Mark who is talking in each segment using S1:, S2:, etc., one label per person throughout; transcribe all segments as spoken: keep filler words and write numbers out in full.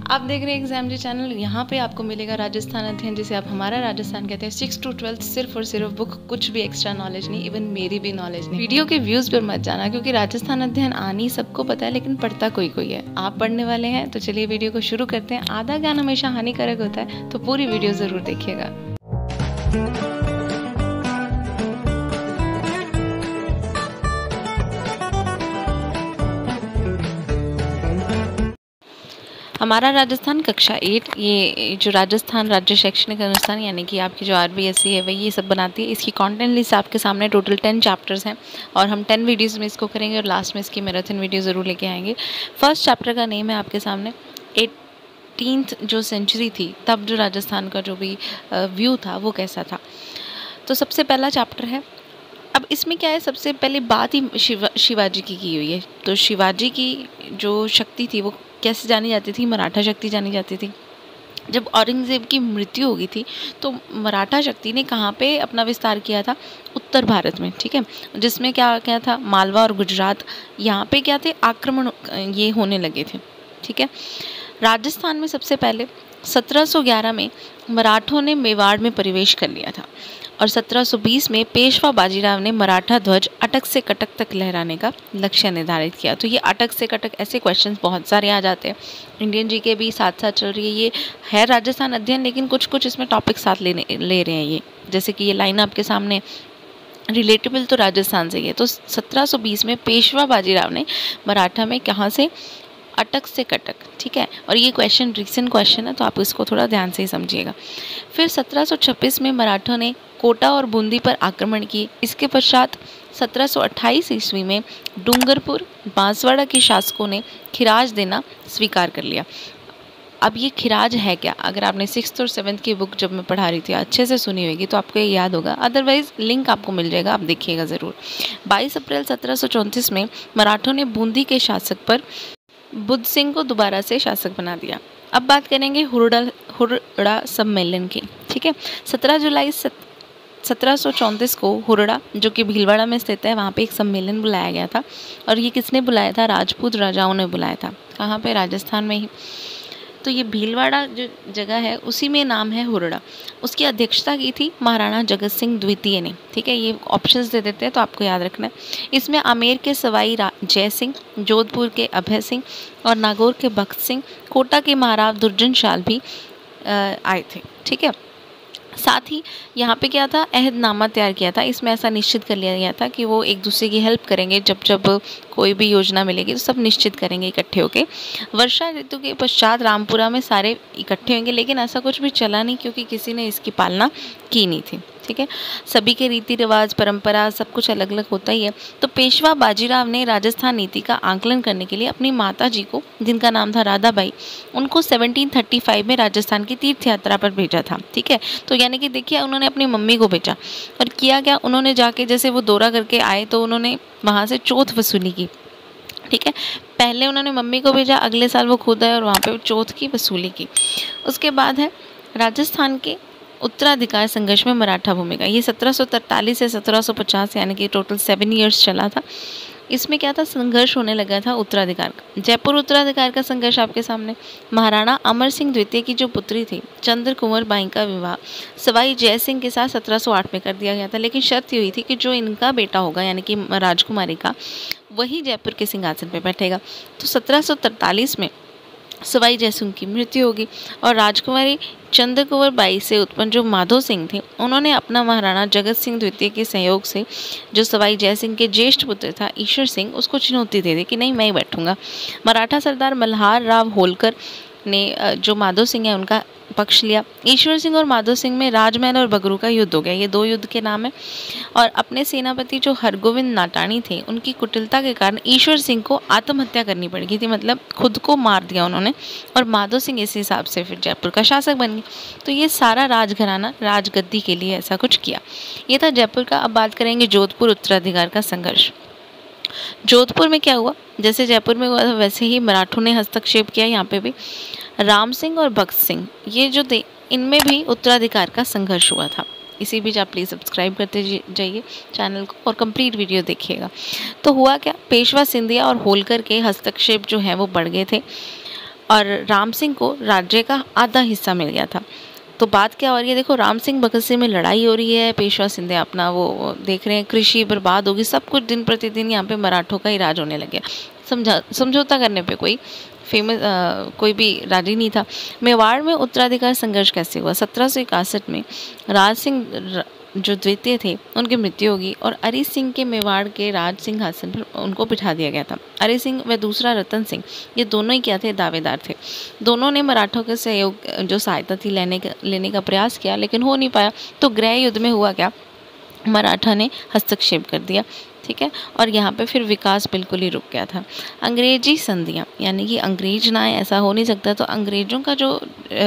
S1: आप देख रहे हैं एग्जाम जी चैनल। यहाँ पे आपको मिलेगा राजस्थान अध्ययन, जिसे आप हमारा राजस्थान कहते हैं। सिक्स टू ट्वेल्थ सिर्फ और सिर्फ बुक, कुछ भी एक्स्ट्रा नॉलेज नहीं, इवन मेरी भी नॉलेज नहीं। वीडियो के व्यूज पर मत जाना, क्योंकि राजस्थान अध्ययन आनी सबको पता है, लेकिन पढ़ता कोई कोई है। आप पढ़ने वाले हैं तो चलिए वीडियो को शुरू करते हैं। आधा ज्ञान हमेशा हानिकारक होता है, तो पूरी वीडियो जरूर देखिएगा। हमारा राजस्थान कक्षा एट, ये जो राजस्थान राज्य शैक्षणिक अनुष्ठान यानी कि आपकी जो आरबीएसई है वही ये सब बनाती है। इसकी कंटेंट लिस्ट आपके सामने टोटल टेन चैप्टर्स हैं और हम टेन वीडियोस में इसको करेंगे और लास्ट में इसकी मैराथन वीडियो ज़रूर लेके आएंगे। फर्स्ट चैप्टर का नेम है आपके सामने एटीन्थ जो सेंचुरी थी तब जो राजस्थान का जो भी व्यू था वो कैसा था। तो सबसे पहला चैप्टर है। अब इसमें क्या है, सबसे पहले बात ही शिवा शिवाजी की की हुई है। तो शिवाजी की जो शक्ति थी वो कैसे जानी जाती थी? मराठा शक्ति जानी जाती थी। जब औरंगज़ेब की मृत्यु हो गई थी तो मराठा शक्ति ने कहाँ पे अपना विस्तार किया था? उत्तर भारत में, ठीक है, जिसमें क्या क्या था? मालवा और गुजरात, यहाँ पे क्या थे? आक्रमण ये होने लगे थे, ठीक है। राजस्थान में सबसे पहले सत्रह सौ ग्यारह में मराठों ने मेवाड़ में प्रवेश कर लिया था और सत्रह सौ बीस में पेशवा बाजीराव ने मराठा ध्वज अटक से कटक तक लहराने का लक्ष्य निर्धारित किया। तो ये अटक से कटक ऐसे क्वेश्चंस बहुत सारे आ जाते हैं। इंडियन जी के भी साथ साथ चल रही है, ये है राजस्थान अध्ययन, लेकिन कुछ कुछ इसमें टॉपिक साथ लेने ले रहे हैं ये। जैसे कि ये लाइन आपके सामने रिलेटेबल तो राजस्थान से ही है। तो सत्रह सौ बीस में पेशवा बाजीराव ने मराठा में कहाँ से? अटक से कटक, ठीक है। और ये क्वेश्चन रिसेंट क्वेश्चन है, तो आप इसको थोड़ा ध्यान से ही समझिएगा। फिर सत्रह सौ छब्बीस में मराठों ने कोटा और बूंदी पर आक्रमण किए। इसके पश्चात सत्रह सौ अट्ठाईस ईस्वी में डूंगरपुर बांसवाड़ा के शासकों ने खिराज देना स्वीकार कर लिया। अब ये खिराज है क्या? अगर आपने सिक्स्थ और सेवन्थ की बुक जब मैं पढ़ा रही थी अच्छे से सुनी होगी तो आपको ये याद होगा, अदरवाइज लिंक आपको मिल जाएगा, आप देखिएगा ज़रूर। बाईस अप्रैल सत्रह सौ चौंतीस में मराठों ने बूंदी के शासक पर बुद्ध सिंह को दोबारा से शासक बना दिया। अब बात करेंगे हुरड़ा हुरड़ा सम्मेलन की, ठीक है। सत्रह जुलाई सत्रह सौ चौंतीस को हुरड़ा, जो कि भीलवाड़ा में स्थित है, वहाँ पे एक सम्मेलन बुलाया गया था। और ये किसने बुलाया था? राजपूत राजाओं ने बुलाया था। कहाँ पे? राजस्थान में ही। तो ये भीलवाड़ा जो जगह है उसी में नाम है हुरड़ा। उसकी अध्यक्षता की थी महाराणा जगत सिंह द्वितीय ने, ठीक है। ये ऑप्शंस दे देते हैं तो आपको याद रखना है। इसमें आमेर के सवाई जय सिंह, जोधपुर के अभय सिंह और नागौर के भक्त सिंह, कोटा के महाराव दुर्जन शाल भी आए थे, ठीक है। साथ ही यहाँ पे क्या था? अहदनामा तैयार किया था। इसमें ऐसा निश्चित कर लिया गया था कि वो एक दूसरे की हेल्प करेंगे, जब जब कोई भी योजना मिलेगी तो सब निश्चित करेंगे इकट्ठे होके। वर्षा ऋतु के पश्चात रामपुरा में सारे इकट्ठे होंगे, लेकिन ऐसा कुछ भी चला नहीं क्योंकि किसी ने इसकी पालना की नहीं थी, ठीक है। सभी के रीति रिवाज, परंपरा सब कुछ अलग अलग होता ही है। तो पेशवा बाजीराव ने राजस्थान नीति का आंकलन करने के लिए अपनी माता जी को, जिनका नाम था राधाबाई, उनको सत्रह सौ पैंतीस में राजस्थान की तीर्थ यात्रा पर भेजा था, ठीक है। तो यानी कि देखिए, उन्होंने अपनी मम्मी को भेजा और किया क्या? उन्होंने जाके जैसे वो दौरा करके आए तो उन्होंने वहाँ से चौथ वसूली की, ठीक है। पहले उन्होंने मम्मी को भेजा, अगले साल वो खुद आए और वहाँ पे चौथ की वसूली की। उसके बाद है राजस्थान के उत्तराधिकार संघर्ष में मराठा भूमिका। ये सत्रह सौ तैंतालीस से सत्रह सौ पचास यानी कि टोटल सेवन इयर्स चला था। इसमें क्या था? संघर्ष होने लगा था उत्तराधिकार का। जयपुर उत्तराधिकार का संघर्ष आपके सामने। महाराणा अमर सिंह द्वितीय की जो पुत्री थी चंद्र कुंवर बाई का विवाह सवाई जय सिंह के साथ सत्रह सौ आठ में कर दिया गया था, लेकिन शर्त ये हुई थी कि जो इनका बेटा होगा यानी कि राजकुमारी का, वही जयपुर के सिंहासन पर बैठेगा। तो सत्रह सौ तैंतालीस में सवाई जयसिंह की मृत्यु होगी और राजकुमारी चंद्र कुंवर बाई से उत्पन्न जो माधो सिंह थे, उन्होंने अपना महाराणा जगत सिंह द्वितीय के सहयोग से जो सवाई जयसिंह के ज्येष्ठ पुत्र था ईश्वर सिंह, उसको चुनौती दे दी कि नहीं, मैं ही बैठूंगा। मराठा सरदार मल्हार राव होलकर ने जो माधो सिंह है उनका पक्ष लिया। ईश्वर सिंह और माधो सिंह में राजमहल और बगरू का युद्ध हो गया। ये दो युद्ध के नाम है। और अपने सेनापति जो हरगोविंद नाटानी थे, उनकी कुटिलता के कारण ईश्वर सिंह को आत्महत्या करनी पड़ गई थी, मतलब खुद को मार दिया उन्होंने, और माधो सिंह इस हिसाब से फिर जयपुर का शासक बन गए। तो ये सारा राजघराना राजगद्दी के लिए ऐसा कुछ किया। ये था जयपुर का। अब बात करेंगे जोधपुर उत्तराधिकार का संघर्ष। जोधपुर में क्या हुआ? जैसे जयपुर में हुआ था वैसे ही मराठों ने हस्तक्षेप किया। यहाँ पे भी राम सिंह और भक्त सिंह, ये जो थे, इनमें भी उत्तराधिकार का संघर्ष हुआ था। इसी बीच आप प्लीज़ सब्सक्राइब करते जाइए चैनल को और कंप्लीट वीडियो देखिएगा। तो हुआ क्या? पेशवा सिंधिया और होलकर के हस्तक्षेप जो है वो बढ़ गए थे। और राम सिंह को राज्य का आधा हिस्सा मिल गया था। तो बात क्या हो रही है, देखो राम सिंह भगत सिंह में लड़ाई हो रही है, पेशवा सिंधिया अपना वो देख रहे हैं, कृषि बर्बाद होगी, सब कुछ दिन प्रतिदिन यहाँ पे मराठों का ही राज होने लग गया। समझा समझौता करने पे कोई फेमस कोई भी राजी नहीं था। मेवाड़ में उत्तराधिकार संघर्ष कैसे हुआ, सत्रह सौ इकसठ में राज सिंह जो द्वितीय थे उनकी मृत्यु होगी और अरि सिंह के मेवाड़ के राज सिंहासन पर उनको बिठा दिया गया था। अरि सिंह व दूसरा रतन सिंह, ये दोनों ही क्या थे, दावेदार थे। दोनों ने मराठों के सहयोग जो सहायता थी लेने का लेने का प्रयास किया, लेकिन हो नहीं पाया। तो गृह युद्ध में हुआ क्या, मराठा ने हस्तक्षेप कर दिया, ठीक है, और यहाँ पे फिर विकास बिल्कुल ही रुक गया था। अंग्रेजी संधियाँ, यानी कि अंग्रेज ना आए ऐसा हो नहीं सकता, तो अंग्रेज़ों का जो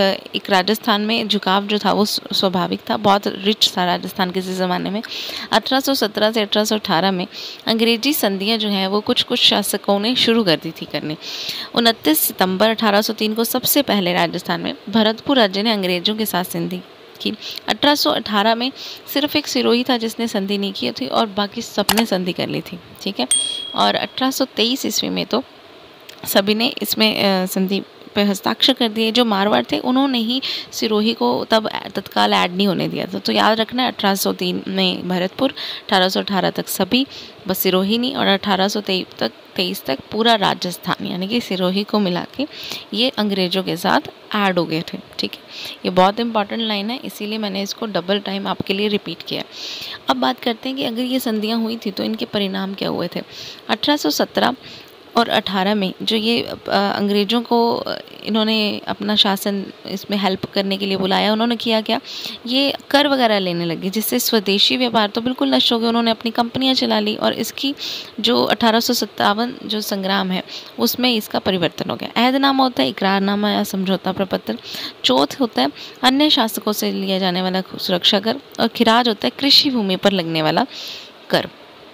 S1: एक राजस्थान में झुकाव जो था वो स्वाभाविक था, बहुत रिच था राजस्थान किसी ज़माने में। अठारह सौ सत्रह से अठारह सौ अठारह में अंग्रेजी संधियाँ जो हैं वो कुछ कुछ शासकों ने शुरू कर दी थी करने। उनतीस सितंबर अठारह सौ तीन को सबसे पहले राजस्थान में भरतपुर राज्य ने अंग्रेज़ों के साथ संधि की। अठारह सौ अठारह में सिर्फ एक सिरोही था जिसने संधि नहीं की थी और बाकी सबने संधि कर ली थी, ठीक है। और अठारह सौ तेईस ईस्वी में तो सभी ने इसमें संधि पे हस्ताक्षर कर दिए। जो मारवाड़ थे उन्होंने ही सिरोही को तब तत्काल ऐड नहीं होने दिया था। तो याद रखना है अठारह सौ तीन में भरतपुर, अठारह सौ अठारह तक सभी, बस सिरोही नहीं, और अठारह सौ तेईस तक तेईस तक पूरा राजस्थान यानी कि सिरोही को मिला के ये अंग्रेज़ों के साथ ऐड हो गए थे, ठीक है। ये बहुत इंपॉर्टेंट लाइन है, इसीलिए मैंने इसको डबल टाइम आपके लिए रिपीट किया। अब बात करते हैं कि अगर ये संधियाँ हुई थी तो इनके परिणाम क्या हुए थे। अठारह सौ सत्रह और अठारह में जो ये अंग्रेज़ों को इन्होंने अपना शासन इसमें हेल्प करने के लिए बुलाया, उन्होंने किया क्या, ये कर वगैरह लेने लगे, जिससे स्वदेशी व्यापार तो बिल्कुल नष्ट हो गया। उन्होंने अपनी कंपनियां चला ली और इसकी जो अठारह सौ सत्तावन जो संग्राम है उसमें इसका परिवर्तन हो गया। अहदनामा होता है इकरारनामा या समझौता प्रपत्र, चौथ होता है अन्य शासकों से लिया जाने वाला सुरक्षा कर, और खिराज होता है कृषि भूमि पर लगने वाला कर।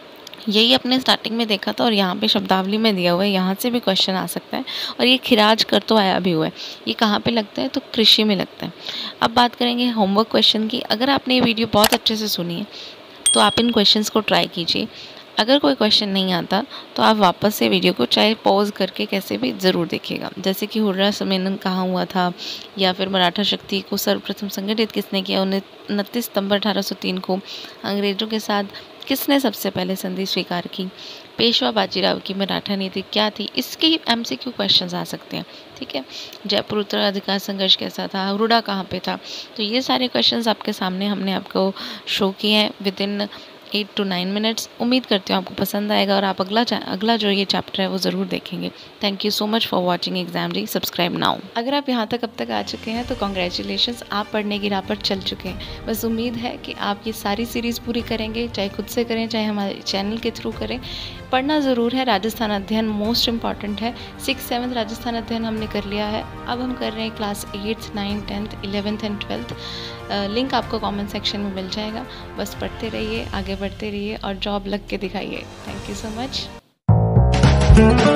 S1: यही अपने स्टार्टिंग में देखा था और यहाँ पे शब्दावली में दिया हुआ है, यहाँ से भी क्वेश्चन आ सकता है। और ये खिराज कर तो आया भी हुआ है, ये कहाँ पे लगता है, तो कृषि में लगता है। अब बात करेंगे होमवर्क क्वेश्चन की। अगर आपने ये वीडियो बहुत अच्छे से सुनी है तो आप इन क्वेश्चंस को ट्राई कीजिए। अगर कोई क्वेश्चन नहीं आता तो आप वापस से वीडियो को चाहे पॉज करके कैसे भी ज़रूर देखिएगा। जैसे कि हुर्रा सम्मेलन कहाँ हुआ था, या फिर मराठा शक्ति को सर्वप्रथम संगठित किसने किया, उनतीस सितंबर अठारह सौ तीन को अंग्रेज़ों के साथ किसने सबसे पहले संधि स्वीकार की, पेशवा बाजीराव की मराठा नीति क्या थी, इसके एमसीक्यू क्वेश्चंस आ सकते हैं, ठीक है। जयपुर उत्तराधिकार संघर्ष कैसा था, हुर्रा कहाँ पे था, तो ये सारे क्वेश्चंस आपके सामने हमने आपको शो किए हैं within eight to nine minutes. उम्मीद करती हूँ आपको पसंद आएगा और आप अगला अगला जो ये चैप्टर है वो ज़रूर देखेंगे। Thank you so much for watching exam ji. Subscribe now. अगर आप यहाँ तक अब तक आ चुके हैं तो कॉन्ग्रेचुलेशंस, आप पढ़ने की राह पर चल चुके हैं। बस उम्मीद है कि आप ये सारी सीरीज़ पूरी करेंगे, चाहे खुद से करें चाहे हमारे चैनल के थ्रू करें। पढ़ना ज़रूर है, राजस्थान अध्ययन मोस्ट इंपॉर्टेंट है। सिक्स सेवन्थ राजस्थान अध्ययन हमने कर लिया है, अब हम कर रहे हैं class eighth ninth tenth eleventh and twelfth. Link आपको कमेंट सेक्शन में मिल जाएगा। बस पढ़ते रहिए, आगे बढ़ते रहिए और जॉब लग के दिखाइए। Thank you so much.